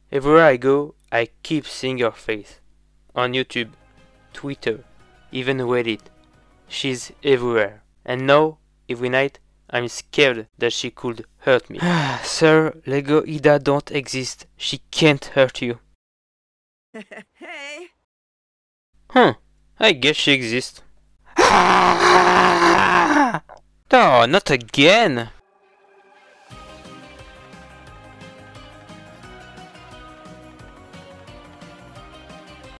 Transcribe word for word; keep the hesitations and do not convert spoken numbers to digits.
Everywhere I go, I keep seeing her face. On YouTube, Twitter, even Reddit. She's everywhere. And now, every night, I'm scared that she could hurt me. Sir, Lego Ida don't exist. She can't hurt you. Hey! Huh, I guess she exists. Oh, not again!